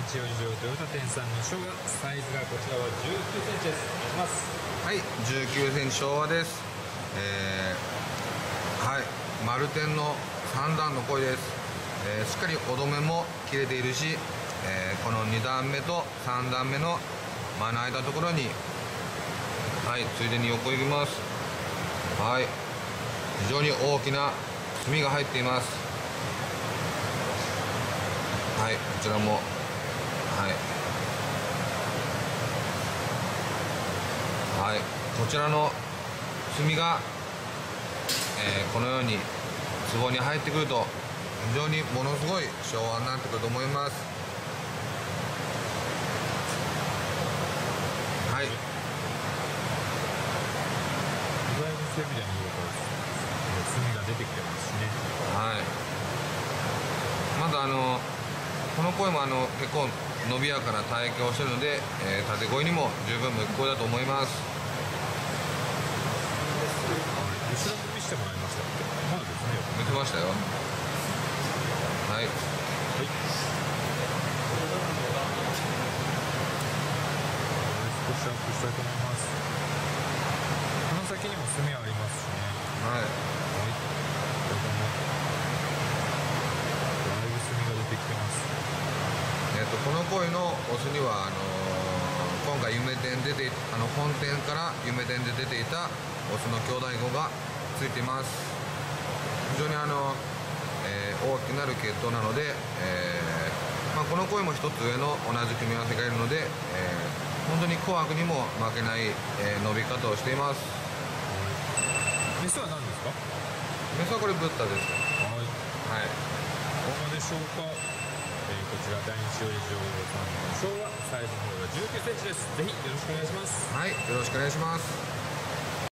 日用事情トヨタ店さんの生姜、サイズがこちらは19センチです。お願いします。 はい、19センチ昭和です。はい、丸天の3段の声です。しっかりおどめも切れているし、この2段目と3段目の間の間のところに、はい、ついでに横行きます。はい、非常に大きな炭が入っています。はい、こちらも、はい、はい、こちらの炭が、このように壺に入ってくると非常にものすごい昭和になってくると思います。はい。 だいぶ背びれの方から炭が出てきてますしね。 はい。まだこの声も結構伸びやかな体型をしているので、縦声にも十分向く声だと思います。 後ろも見せてもらいましたっけ？まだですね。 見てましたよ。はい。はい。 少しアップしたいと思います。この先にも炭はありますしね。 はい。 はい。これもだいぶ炭が出てきてます。 この声のオスには今回夢天出て本店から夢天で出ていたオスの兄弟子がついています。非常に大きなる血統なので、この声も一つ上の同じ組み合わせがいるので、本当に紅白にも負けない、伸び方をしています。 メスは何ですか？ メスはこれブッダです。 はい。 はい。 大間でしょうか？こちら大日用事情さんの昭和、サイズの方が19センチです。ぜひよろしくお願いします。 はい、よろしくお願いします。